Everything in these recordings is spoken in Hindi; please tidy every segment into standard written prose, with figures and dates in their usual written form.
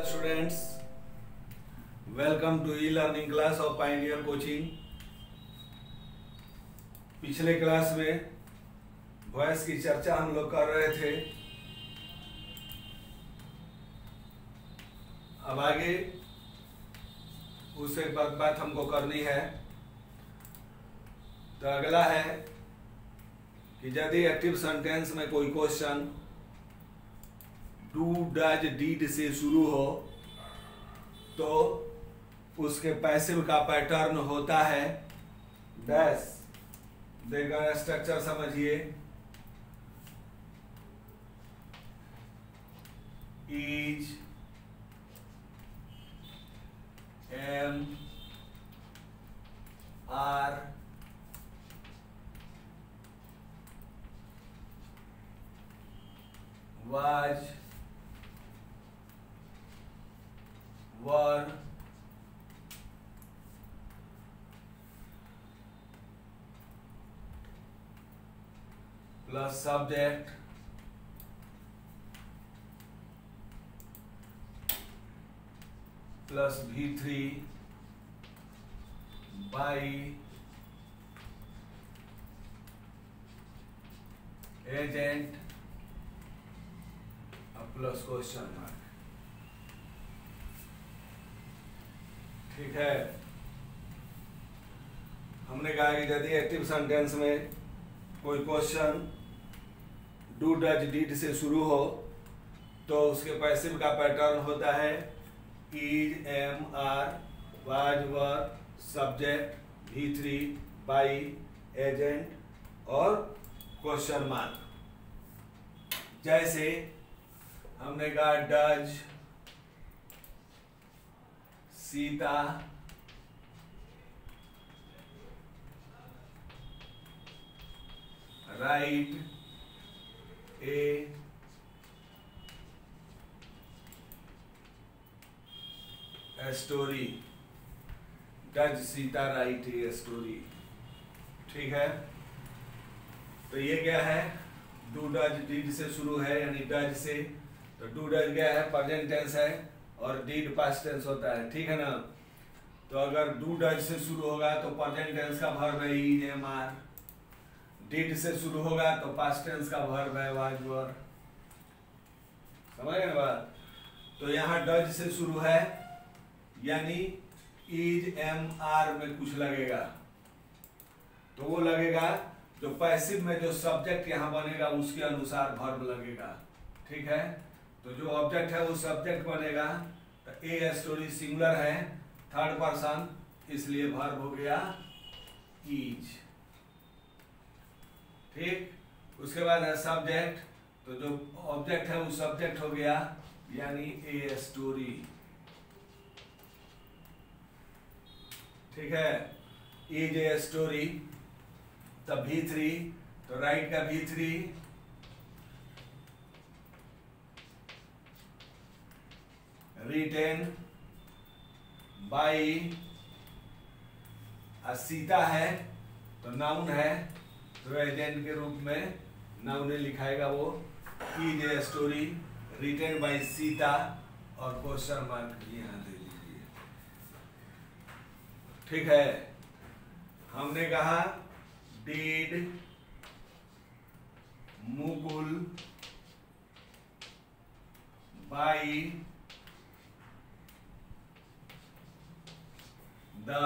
students, welcome to e-learning class of Pioneer Coaching। पिछले क्लास में वॉइस की चर्चा हम लोग कर रहे थे। अब आगे उससे बात हमको करनी है। तो अगला है कि यदि एक्टिव सेंटेंस में कोई क्वेश्चन डू डज डीड से शुरू हो तो उसके पैसिव का पैटर्न होता है डैश। देखा स्ट्रक्चर समझिए, is am are was were plus subject plus V3 by agent plus question mark. ठीक है, हमने कहा कि यदि एक्टिव सेंटेंस में कोई क्वेश्चन डू डज डीड से शुरू हो तो उसके पैसिव का पैटर्न होता है is am are was were subject V3 by agent और क्वेश्चन मार्क। जैसे हमने कहा does Sita write a story. Does Sita write a story. ठीक है, तो ये क्या है, डू डज डीड से शुरू है यानी डज से। तो डू डज क्या है, प्रेजेंट टेंस है और डीड पास्ट टेंस होता है। ठीक है ना। तो अगर डू डज से शुरू होगा तो प्रेजेंट टेंस का वर्ब है इज एम आर। डीड से शुरू होगा तो पास्ट टेंस का वर्ब है वाज वर। समझ गए ना बात। तो यहाँ डज से शुरू है यानी इज एम आर में कुछ लगेगा तो वो लगेगा जो पैसिव में जो सब्जेक्ट यहाँ बनेगा उसके अनुसार वर्ब लगेगा। ठीक है, तो जो ऑब्जेक्ट है वो सब्जेक्ट बनेगा। तो ए स्टोरी सिंगुलर है, थर्ड पर्सन, इसलिए वर्ब हो गया इज। ठीक, उसके बाद है सब्जेक्ट, तो जो ऑब्जेक्ट है वो सब्जेक्ट हो गया यानी ए स्टोरी। ठीक है, इज ए स्टोरी। तब V3, तो राइट का V3 रिटेन बाई सीता है तो नाउन है तो एजेंट के रूप में नाउन लिखाएगा वो is a story written by Sita और क्वेश्चन मार्क यहाँ दे दीजिए। ठीक है, हमने कहा did Mukul buy the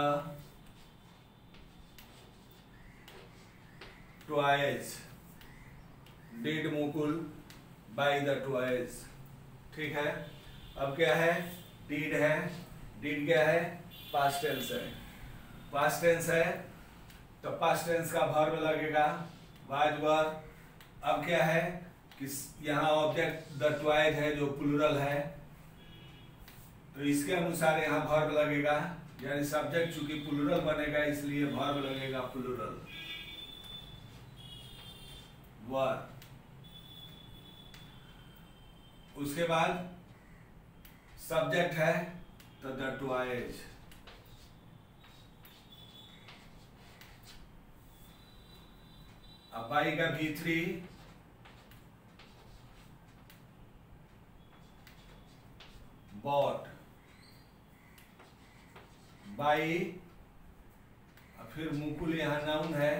toys. Did Mukul buy the toys. ठीक है, अब क्या है, डीड है। डीड क्या है, पास्ट टेंस है। पास्ट टेंस है तो पास्ट टेंस का वर्ब लगेगा वाज वर। अब क्या है कि यहाँ ऑब्जेक्ट द टॉयज है जो प्लूरल है तो इसके अनुसार यहाँ वर्ब लगेगा यानी सब्जेक्ट चूंकि प्लूरल बनेगा इसलिए वर्ब लगेगा प्लूरल वर। उसके बाद सब्जेक्ट है तो द टॉयज। अब बाई का V3 बॉट, बाई, फिर मुकुल यहां नाउन है,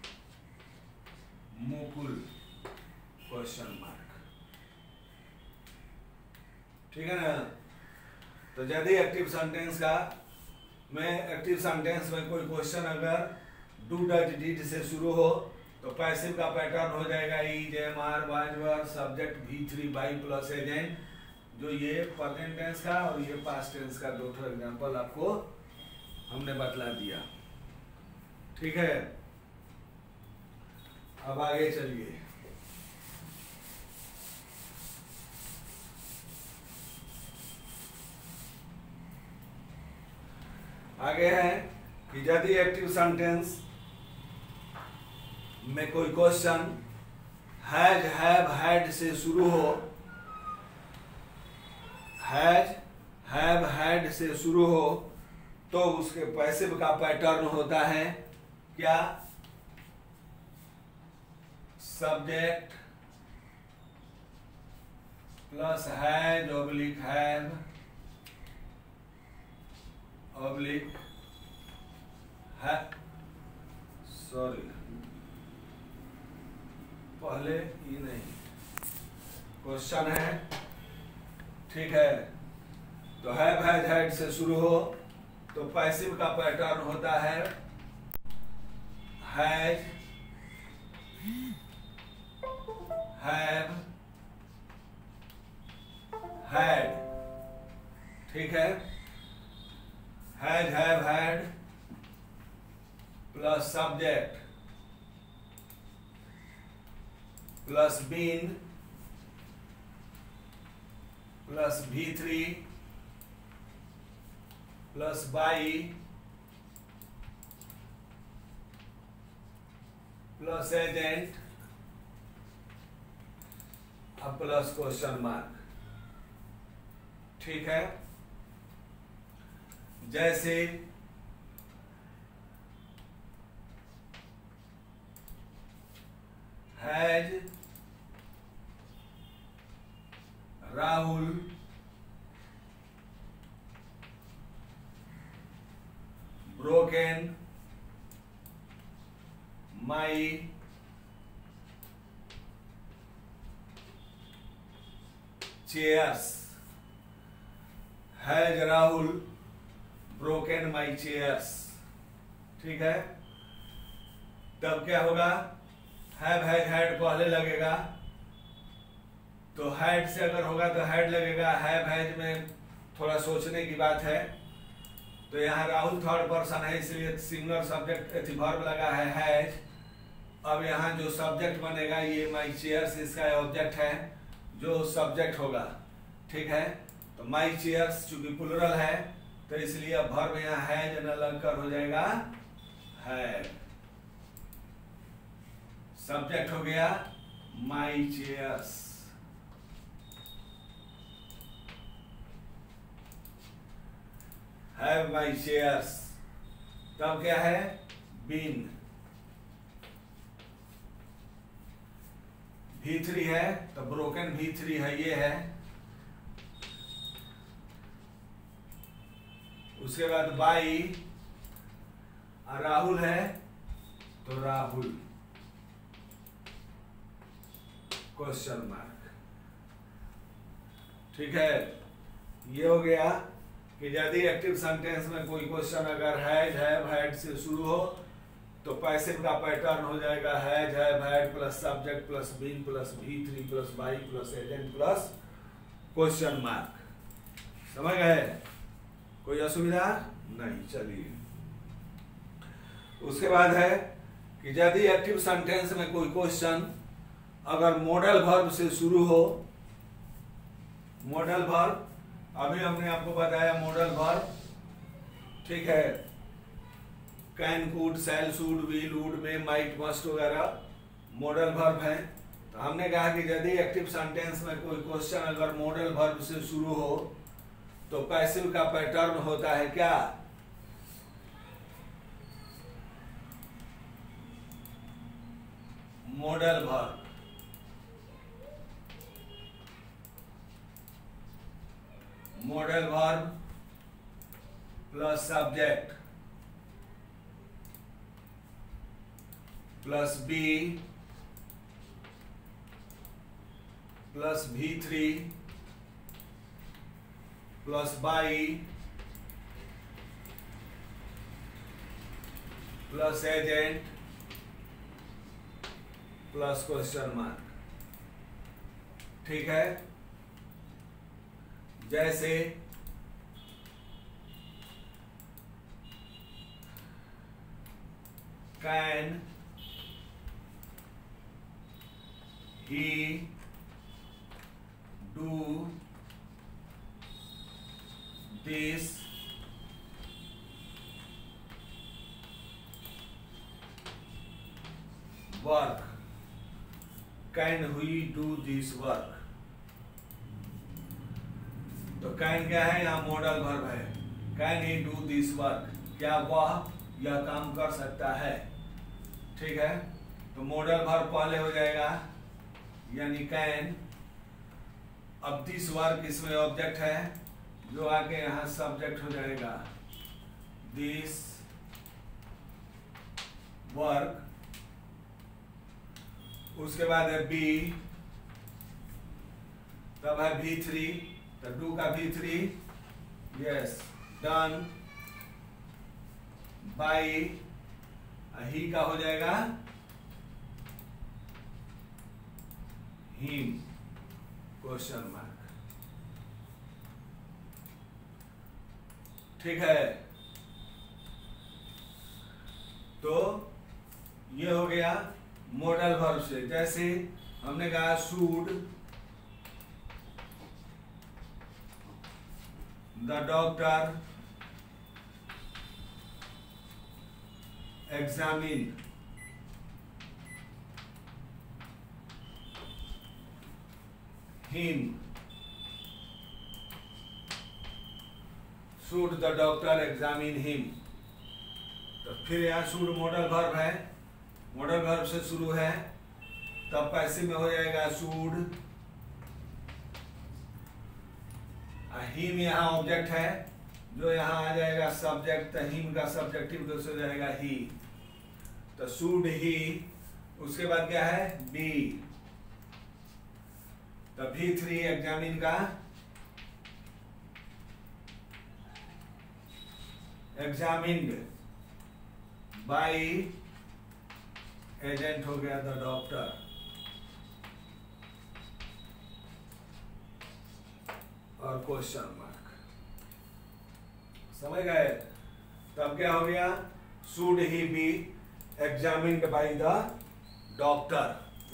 मुकुल क्वेश्चन मार्क। ठीक है ना। तो यदि एक्टिव सेंटेंस का एक्टिव सेंटेंस में कोई क्वेश्चन अगर डू डज डिड से शुरू हो तो पैसिव का पैटर्न हो जाएगा is, am, are, was, were, subject V3 by plus agent, जो ये प्रेजेंट टेंस का और ये पास्ट टेंस का दो एग्जांपल आपको हमने बतला दिया। ठीक है, अब आगे चलिए। आगे है कि यदि एक्टिव सेंटेंस में कोई क्वेश्चन हैज, हैव, हैड से शुरू हो, हैज, हैव, हैड से शुरू हो तो उसके पैसिव का पैटर्न होता है क्या? Subject plus has oblique have oblique है, सॉरी पहले ये नहीं, क्वेश्चन है। ठीक है, तो हैव, हैज, हैड से शुरू हो तो पैसिव का पैटर्न होता है हैज, हैव, हैड। ठीक है, has, have, had plus subject plus been plus V3 plus by plus agent अब प्लस क्वेश्चन मार्क। ठीक है, जैसे has Rahul broken my chairs, has Rahul broken my chairs. ठीक है, तब क्या होगा? हैव, हैज, हैड पहले लगेगा, तो हैड से अगर होगा तो हैड लगेगा। हैव, हैज में थोड़ा सोचने की बात है, तो यहाँ राहुल थर्ड पर्सन है इसलिए सिंगुलर सब्जेक्ट वर्ब लगा है हैज। अब यहाँ जो सब्जेक्ट बनेगा ये माई चेयर्स, इसका ऑब्जेक्ट है जो सब्जेक्ट होगा। ठीक है, तो माई चेयर्स चूंकि प्लुरल है तो इसलिए अब वर्ब यहाँ हैज न लगकर हो जाएगा हैव। सब्जेक्ट हो गया my chairs, have my chairs. तब क्या है? बीन। V3 है तो ब्रोकन V3 है, ये है। उसके बाद बाई, राहुल है तो राहुल क्वेश्चन मार्क। ठीक है, ये हो गया कि यदि एक्टिव सेंटेंस में कोई क्वेश्चन अगर हैज, हैव, हैड से शुरू हो तो पैसिव का पैटर्न हो जाएगा has, have, had plus subject plus been plus V3 plus by plus agent plus question mark. समझ गए? कोई असुविधा नहीं। चलिए, उसके बाद है कि यदि एक्टिव सेंटेंस में कोई क्वेश्चन अगर मॉडल वर्ब से शुरू हो, मॉडल वर्ब अभी हमने आपको बताया मॉडल वर्ब। ठीक है, can, could, shall, should, will, would, may, might, must वगैरह मॉडल वर्ब है। तो हमने कहा कि यदि एक्टिव सेंटेंस में कोई क्वेश्चन अगर मॉडल वर्ब से शुरू हो तो पैसिव का पैटर्न होता है क्या? Modal verb. Modal verb plus subject plus be plus V3 plus by plus agent plus question mark. ठीक है, जैसे can he do this work, can he do this work. तो कैन क्या है, यहां मॉडल वर्ब है। Can he do this work, क्या वह यह काम कर सकता है। ठीक है, तो मॉडल वर्ब पहले हो जाएगा यानी कैन। अब दिस वर्क इसमें ऑब्जेक्ट है जो आके यहां सब्जेक्ट हो जाएगा दिस वर्क। उसके बाद है बी, तब है V3, तो डू का V3 यस डन बाई ही का हो जाएगा हिम क्वेश्चन मार्क। ठीक है, तो ये हो गया मॉडल वर्ब से। जैसे हमने कहा should the doctor examine him, should the doctor examine him. तो फिर यहाँ शुड मॉडल वर्ब है, मॉडल वर्ब से शुरू है, तब पैसिव में हो जाएगा शुड। हिम यहाँ ऑब्जेक्ट है जो यहाँ आ जाएगा सब्जेक्ट, तो हिम का सब्जेक्टिव हो जाएगा ही। तो शुड ही, उसके बाद क्या है बी, तो V3 एग्जामिन का एग्जामिन्ड बाई एजेंट हो गया द डॉक्टर। और क्वेश्चन मार्क, समझ गए। तब क्या हो गया, should he be examined by the doctor.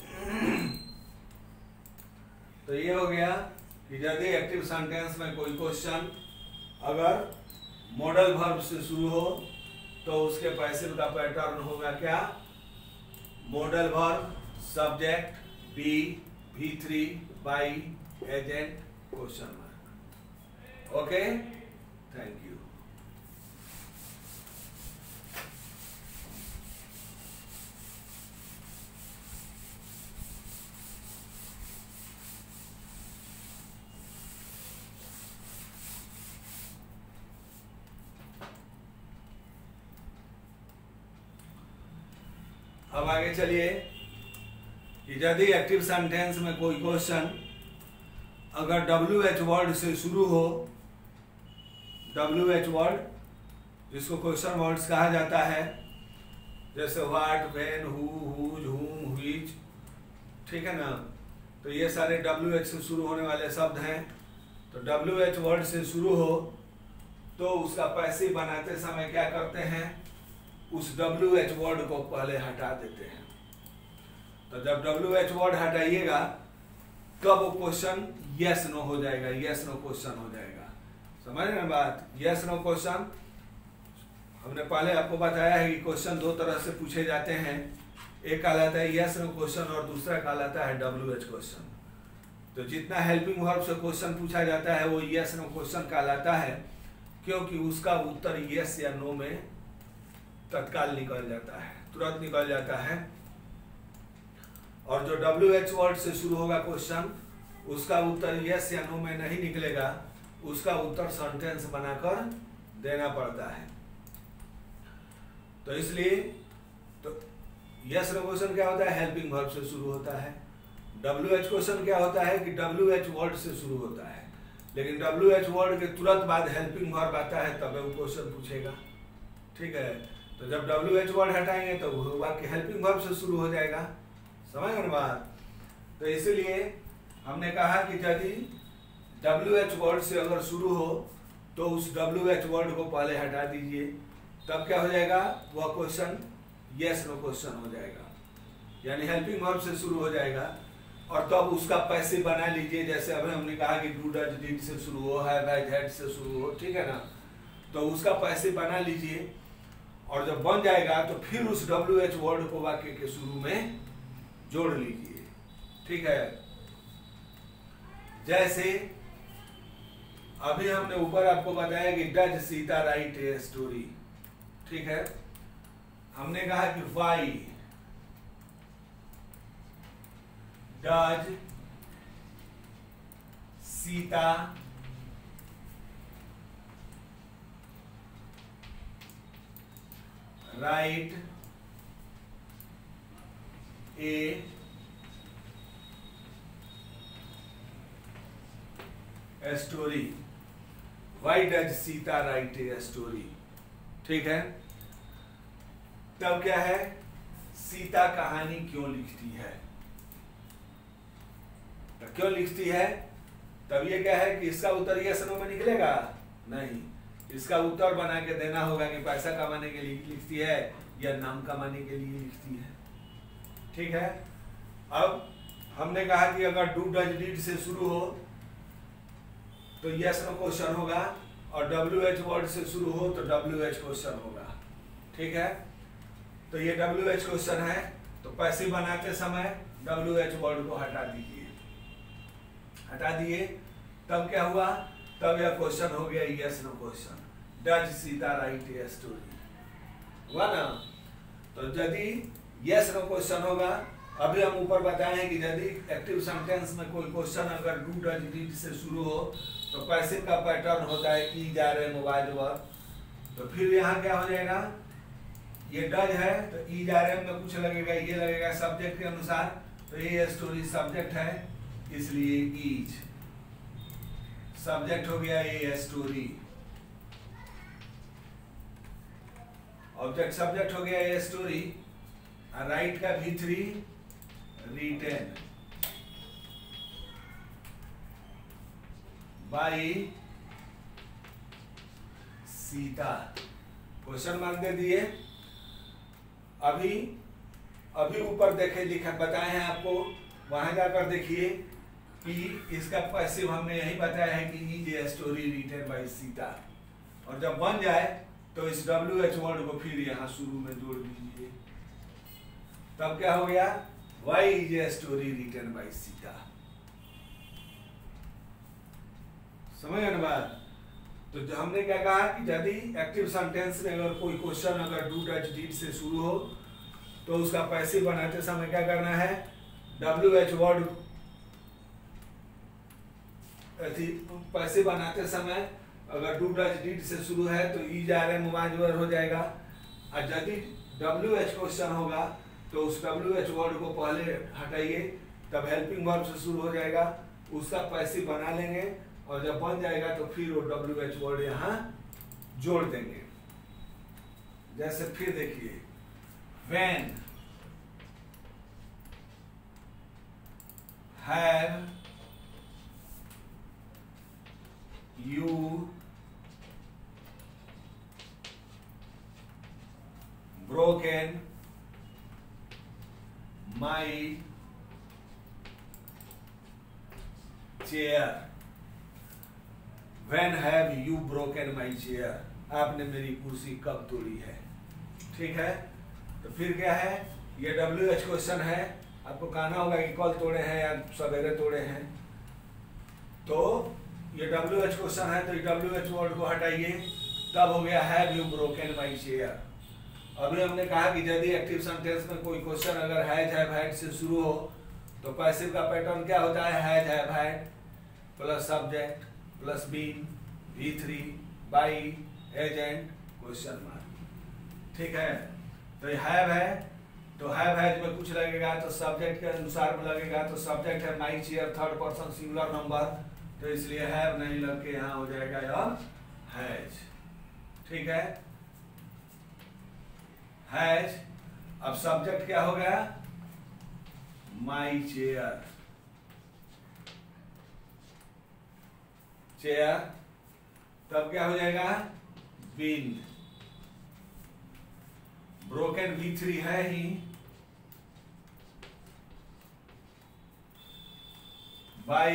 तो ये हो गया कि यदि एक्टिव सेंटेंस में कोई क्वेश्चन अगर मॉडल वर्ब से शुरू हो तो उसके पैसिव का पैटर्न होगा क्या, modal verb subject be V3 by agent question mark. Okay, thank you. अब आगे चलिए कि यदि एक्टिव सेंटेंस में कोई क्वेश्चन अगर WH वर्ड से शुरू हो, WH वर्ड जिसको क्वेश्चन वर्ड्स कहा जाता है, जैसे what, when, who, whose, whom, which, ठीक है ना। तो ये सारे WH से शुरू होने वाले शब्द हैं। तो WH वर्ड से शुरू हो तो उसका पैसिव बनाते समय क्या करते हैं, उस WH वर्ड को पहले हटा देते हैं। तो जब WH वर्ड हटाइएगा तब वो क्वेश्चन यस नो हो जाएगा, यस नो क्वेश्चन हो जाएगा। समझ रहे हैं बात, यस नो क्वेश्चन। हमने पहले आपको बताया है कि क्वेश्चन दो तरह से पूछे जाते हैं, एक कहलाता है यस नो क्वेश्चन और दूसरा कहलाता है WH क्वेश्चन। तो जितना हेल्पिंग वर्ब से क्वेश्चन पूछा जाता है वो यस नो क्वेश्चन कहलाता है, क्योंकि उसका उत्तर यस या नो में तत्काल निकल जाता है, तुरंत निकल जाता है। और जो WH वर्ड से शुरू होगा क्वेश्चन, उसका उत्तर यस या नो में नहीं निकलेगा, उसका उत्तर सेंटेंस बनाकर देना पड़ता है। तो इसलिए तो यस नो क्वेश्चन क्या होता है, हेल्पिंग वर्ब से शुरू होता है। WH क्वेश्चन क्या होता है कि WH वर्ड से शुरू होता है, लेकिन WH वर्ड के तुरंत बाद हेल्पिंग वर्ब आता है, तब वो क्वेश्चन पूछेगा। ठीक है, तो जब WH वर्ड हटाएंगे तो वो वाक्य हेल्पिंग वर्ब से शुरू हो जाएगा। समझ गए बात? तो इसीलिए हमने कहा कि यदि WH वर्ड से अगर शुरू हो तो उस WH वर्ड को पहले हटा दीजिए, तब क्या हो जाएगा, वह क्वेश्चन यस नो क्वेश्चन हो जाएगा, यानी हेल्पिंग वर्ब से शुरू हो जाएगा। और तब उसका पैसिव बना लीजिए, जैसे अभी हमने कहा कि डू डज डिड से शुरू हो, हैव हैज हैड से शुरू हो, ठीक है ना, तो उसका पैसिव बना लीजिए। और जब बन जाएगा तो फिर उस WH वर्ड को वाक्य के शुरू में जोड़ लीजिए। ठीक है, जैसे अभी हमने ऊपर आपको बताया कि does Sita write a story. ठीक है, हमने कहा कि why does Sita write a story. Why does Sita write a story. ठीक है, तब क्या है, सीता कहानी क्यों लिखती है, तो क्यों लिखती है, तब ये क्या है कि इसका उत्तर यस नो में निकलेगा नहीं, इसका उत्तर बना के देना होगा कि पैसा कमाने के लिए लिखती है या नाम कमाने के लिए लिखती है। ठीक है, अब हमने कहा कि अगर डू डज डिड से शुरू हो तो यस नो क्वेश्चन होगा, और WH वर्ड से शुरू हो तो WH क्वेश्चन होगा। ठीक है, तो ये WH क्वेश्चन है, तो पैसिव बनाते समय WH वर्ड को हटा दीजिए, हटा दिए, तब क्या हुआ, तब यह क्वेश्चन हो गया yes no question. Does Sita write a story हुआ ना। तो यदि यस नो क्वेश्चन होगा, अभी हम ऊपर बताए हैं कि यदि एक्टिव सेंटेंस में कोई क्वेश्चन अगर डू डज डिड से शुरू हो तो पैसिव का पैटर्न होता है ई जा रहे मोबाइल वर्ब। तो फिर यहाँ क्या हो जाएगा, ये डज है तो ई जा रहे में कुछ लगेगा, ये लगेगा सब्जेक्ट के अनुसार, तो ये स्टोरी सब्जेक्ट है इसलिए ईज सब्जेक्ट हो गया, ये स्टोरी ऑब्जेक्ट सब्जेक्ट हो गया, ये स्टोरी। राइट का V3 written by Sita, question mark दे दिए। अभी ऊपर देखे लिखा बताए हैं आपको, वहां जाकर देखिए कि इसका पैसिव हमने यही बताया है कि is a story written by Sita, और जब बन जाए तो इस WH वर्ड को फिर यहाँ शुरू में जोड़ दीजिए, तब क्या हो गया, why is a story written by Sita. समझ गए ना बात? तो हमने क्या कहा कि यदि एक्टिव सेंटेंस में अगर कोई क्वेश्चन अगर डू डज डिड से शुरू हो तो उसका पैसिव बनाते समय क्या करना है, WH वर्ड पैसिव बनाते समय अगर डू डज डिड से शुरू है तो ई जा रहे मोबाइल वर्ड हो जाएगा, और यदि WH क्वेश्चन होगा तो उस WH वर्ड को पहले हटाइए, तब हेल्पिंग वर्ब से शुरू हो जाएगा, उसका पैसिव बना लेंगे, और जब बन जाएगा तो फिर वो WH वर्ड यहाँ जोड़ देंगे। जैसे फिर देखिए, when have you broken my chair? When have you broken my chair? आपने मेरी कुर्सी कब तोड़ी है? ठीक है, तो फिर क्या है, ये WH क्वेश्चन है, आपको कहना होगा कि कल तोड़े हैं या सवेरे तोड़े हैं, तो ये WH क्वेश्चन है तो WH वर्ड को हटाइए, तब हो गया have you broken my chair. अभी हमने कहा कि यदि एक्टिव सेंटेंस में कोई क्वेश्चन अगर हैज हैव हैड से शुरू हो तो पैसिव का पैटर्न क्या होता है, has have had plus subject plus been V3 by agent question mark. ठीक है, तो ये हैव है, तो हैव में कुछ लगेगा तो सब्जेक्ट के अनुसार में लगेगा, तो सब्जेक्ट है my chair, third person singular number, तो इसलिए हैव नहीं लग के यहाँ हो जाएगा यह हैज। ठीक है, हैज। अब सब्जेक्ट क्या हो गया, माई चेयर, चेयर, तब क्या हो जाएगा, बीन। ब्रोकन V3 है ही, बाई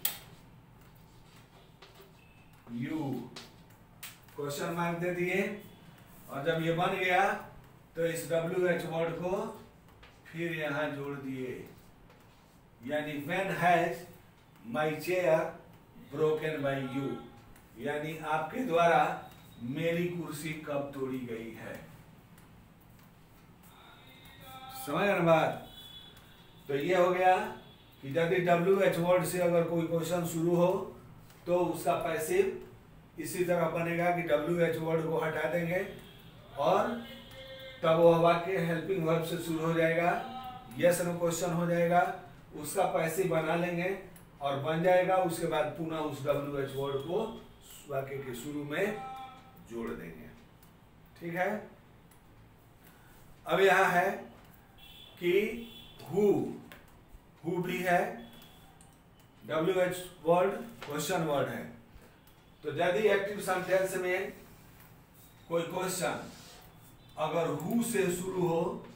यू, क्वेश्चन मार्क दे दिए। और जब ये बन गया तो इस WH वर्ड को फिर यहां जोड़ दिए, यानी when has my chair broken by you, यानी आपके द्वारा मेरी कुर्सी कब तोड़ी गई है। समझ रहे बात। तो ये हो गया कि यदि WH वर्ड से अगर कोई क्वेश्चन शुरू हो तो उसका पैसिव इसी तरह बनेगा कि WH वर्ड को हटा देंगे और तब वह वाक्य हेल्पिंग वर्ब से शुरू हो जाएगा, यस नो क्वेश्चन हो जाएगा, उसका पैसिव बना लेंगे और बन जाएगा। उसके बाद पुनः उस WH वर्ड को वाक्य के शुरू में जोड़ देंगे। ठीक है, अब यहां है कि हु भी है, WH वर्ड क्वेश्चन वर्ड है, तो यदि एक्टिव सेंटेंस में कोई क्वेश्चन अगर हु से शुरू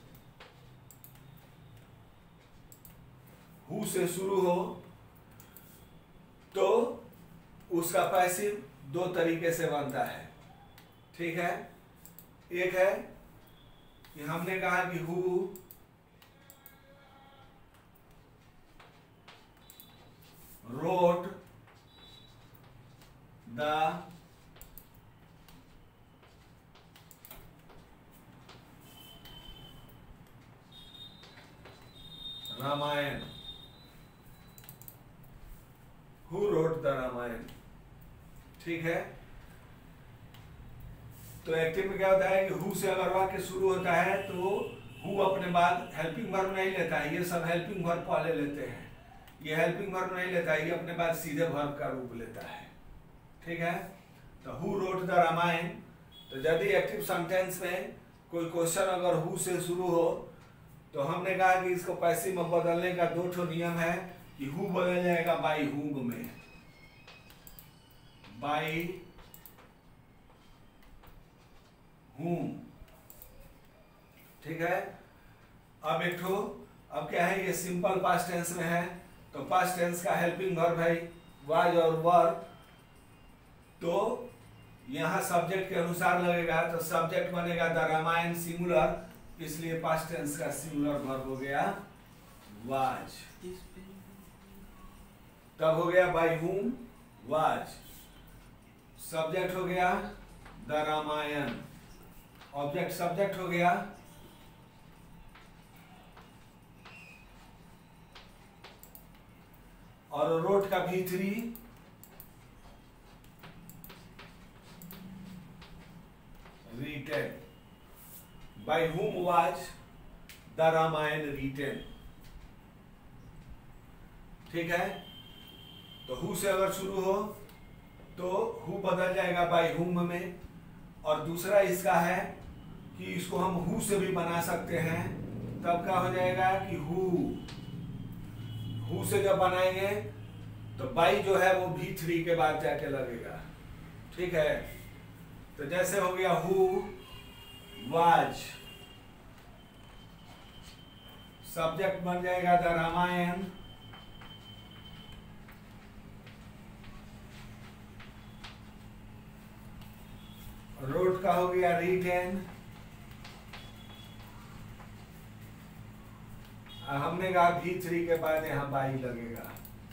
हो तो उसका पैसिव दो तरीके से बनता है। ठीक है, एक है कि हमने कहा कि who wrote the Ramayana, who wrote the Ramayana. ठीक है, तो एक्टिव में क्या होता है कि हु से अगर वाक्य शुरू होता है तो हु अपने बाद हेल्पिंग वर्ब नहीं लेता है, ये सब हेल्पिंग वर्ब पहले लेते हैं, ये हेल्पिंग वर्ब नहीं लेता है, ये अपने बाद सीधे वर्ब का रूप लेता है। ठीक है, तो हु रोट द रामायण, तो यदि एक्टिव सेंटेंस में कोई क्वेश्चन अगर हु से शुरू हो तो हमने कहा कि इसको पैसिव में बदलने का दो ठो नियम है कि हु बदल जाएगा बाई हुम में, बाई हुम। ठीक है, अब एक ठो, अब क्या है, ये सिंपल पास्ट टेंस में है, तो पास्ट टेंस का हेल्पिंग वर्ब है वाज और वर, तो यहां सब्जेक्ट के अनुसार लगेगा, तो सब्जेक्ट बनेगा द रामायण सिंगुलर, इसलिए पास्ट टेंस का सिंगुलर वर्ब हो गया वाज। तब हो गया बाय हुम वाज, सब्जेक्ट हो गया द रामायण, ऑब्जेक्ट सब्जेक्ट हो गया, और रोट का V3 written, by whom was the Ramayan written। ठीक है, तो हु से अगर शुरू हो तो हु बदल जाएगा बाय whom में, और दूसरा इसका है कि इसको हम हु से भी बना सकते हैं, तब क्या हो जाएगा कि हु से जब बनाएंगे तो बाई जो है वो V3 के बाद जाके लगेगा। ठीक है, तो जैसे हो गया हु वाज, सब्जेक्ट बन जाएगा द रामायण, रोट का हो गया रिटेन, हमने कहा V3 के बाद यहां बाई लगेगा,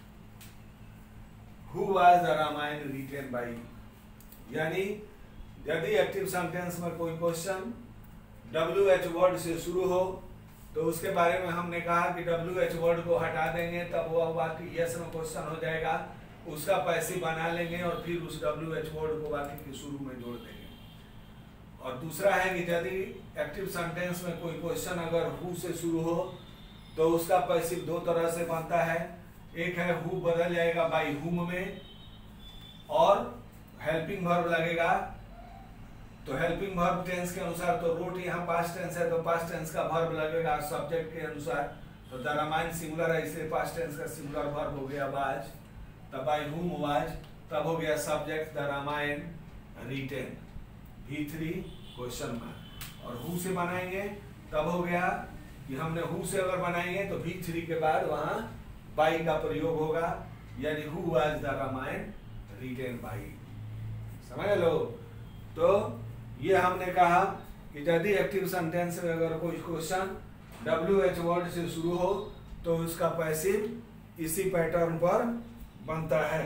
who was the Ramayana written by. यानी यदि एक्टिव सेंटेंस में कोई क्वेश्चन WH वर्ड से शुरू हो तो उसके बारे में हमने कहा कि WH वर्ड को हटा देंगे, तब वह वाक्य यस नो क्वेश्चन हो जाएगा, उसका पैसिव बना लेंगे और फिर उस WH वर्ड को वाक्य के शुरू में जोड़ देंगे। और दूसरा है कि यदि एक्टिव सेंटेंस में कोई क्वेश्चन अगर हु से शुरू हो तो उसका पैसिव दो तरह से बनता है। एक है हु बदल जाएगा बाय हुम में, और हेल्पिंग वर्ब लगेगा तो हेल्पिंग वर्ब टेंस के अनुसार, तो रोट यहाँ पास्ट टेंस है तो पास्ट टेंस का वर्ब लगेगा सब्जेक्ट के अनुसार। तो द रामायण सिंगुलर है इसलिए पास्ट टेंस का सिंगुलर वर्ब हो गया वाज, तब बाय हुम वाज, तब हो गया subject the Ramayana written, V3 question mark. और हु से बनाएंगे तब हो गया कि हमने हु से अगर बनाएंगे तो V3 के बाद वहां बाई का प्रयोग होगा, यानी who was the Ramayana written by. समझ लो। तो ये हमने कहा कि यदि एक्टिव सेंटेंस में अगर कोई क्वेश्चन WH वर्ड से शुरू हो तो उसका पैसिव इसी पैटर्न पर बनता है।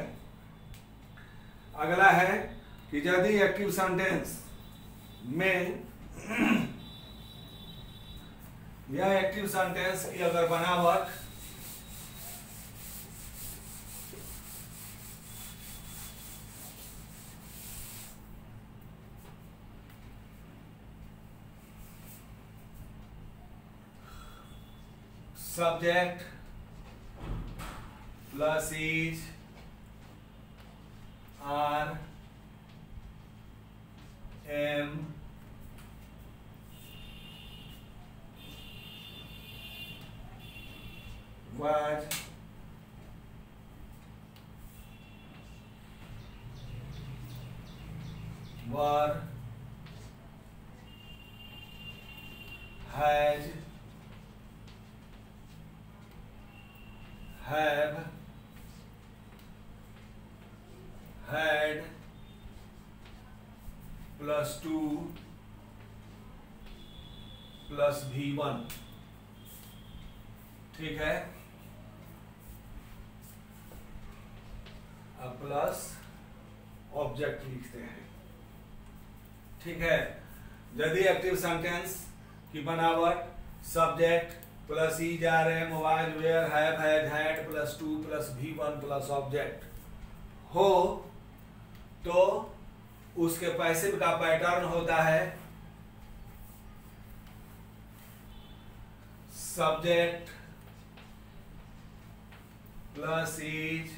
अगला है कि यदि एक्टिव सेंटेंस में यह एक्टिव सेंटेंस की अगर बनावट subject plus is are am was were has have had plus 2 plus V1। ठीक है, अब प्लस ऑब्जेक्ट लिखते हैं। ठीक है, यदि एक्टिव सेंटेंस की बनावट subject plus is are am was were have had had plus 2 plus V1 plus object हो तो उसके पैसिव का पैटर्न होता है subject plus is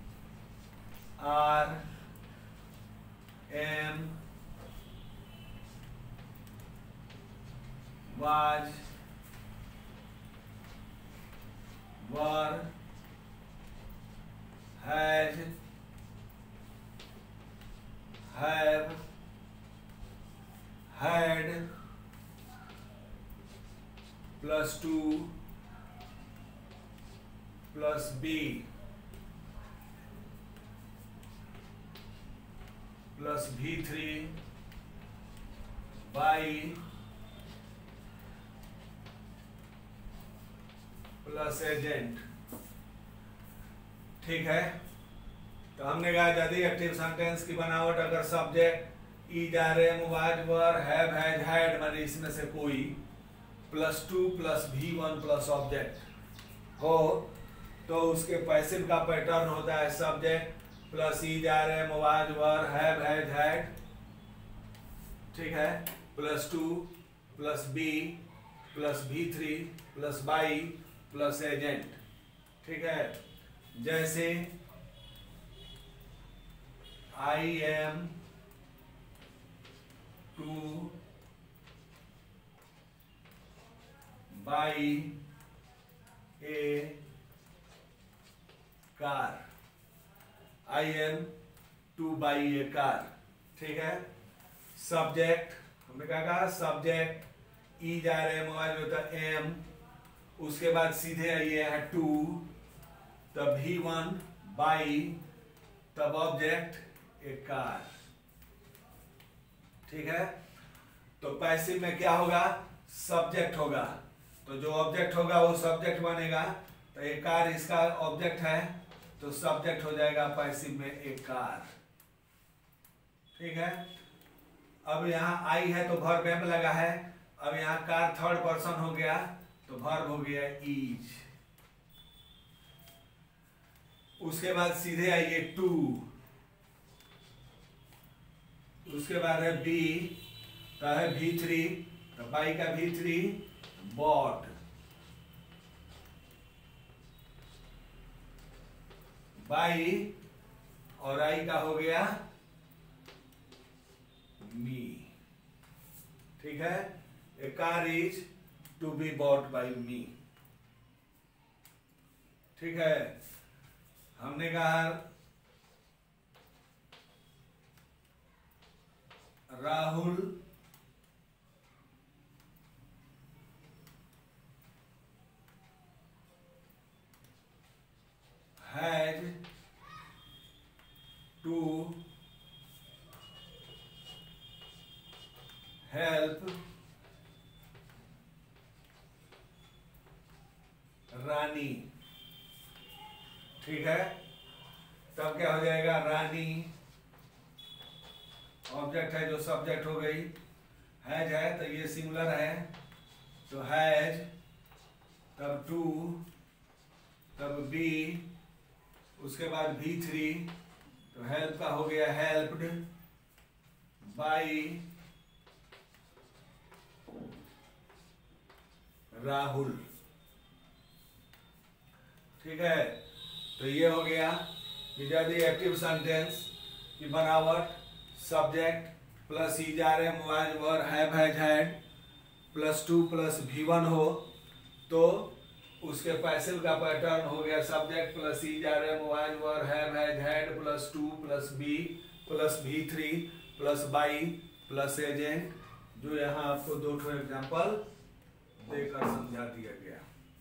are am was were has have had plus 2 plus be plus V3 by plus agent. ठीक है, तो हमने कहा यदि एक्टिव सेंटेंस की बनावट अगर subject is are am was were have has had माने इसमें से कोई plus 2 plus V1 plus object हो तो उसके पैसिव का पैटर्न होता है subject plus is are am was were have has had, ठीक है, plus 2 plus be plus V3 plus by plus agent. ठीक है, जैसे I am to buy a car, I am to buy a car. ठीक है, सब्जेक्ट हमने क्या कहा सब्जेक्ट ई जा रहे मोबाइल होता है एम, उसके बाद सीधे आइए है टू, तब V1 बाई, तब ऑब्जेक्ट ए कार। ठीक है, तो पैसिव में क्या होगा सब्जेक्ट होगा, तो जो ऑब्जेक्ट होगा वो सब्जेक्ट बनेगा, तो एक कार इसका ऑब्जेक्ट है तो सब्जेक्ट हो जाएगा पैसिव में एक कार। ठीक है, अब यहाँ आई है तो वर्ब एम लगा है, अब यहाँ कार थर्ड पर्सन हो गया तो वर्ब हो गया इज। उसके बाद सीधे आइए 2, उसके बाद है B, तो है V3, तो बाई का V3 बॉट, बाई और आई का हो गया मी। ठीक है, a car is to be bought by me. ठीक है, हमने कहा Rahul has to help Rani. ठीक है, तब क्या हो जाएगा, रानी ऑब्जेक्ट है जो सब्जेक्ट हो गई, हैज है तो ये सिंगुलर है, तो हैज, तब टू, तब बी, उसके बाद V3, तो हेल्प का हो गया हेल्प्ड बाई राहुल। ठीक है, तो ये हो गया एक्टिव सेंटेंस की बनावट। Subject plus ER was were have has had plus 2 plus V1 हो तो उसके पैसिव का पैटर्न हो गया subject plus ER was were have has had plus 2 plus B plus V3 plus by plus agent, जो यहाँ आपको 2 एग्जाम्पल देकर समझा दिया गया।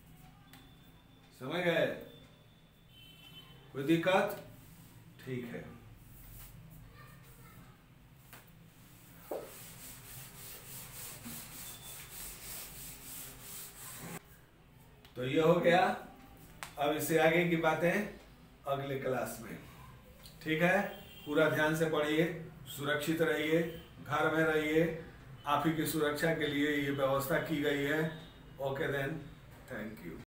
समझ गए? कोई दिक्कत? ठीक है, तो ये हो गया। अब इससे आगे की बातें अगले क्लास में। ठीक है, पूरा ध्यान से पढ़िए, सुरक्षित रहिए, घर में रहिए, आप ही की सुरक्षा के लिए ये व्यवस्था की गई है। Okay then, thank you.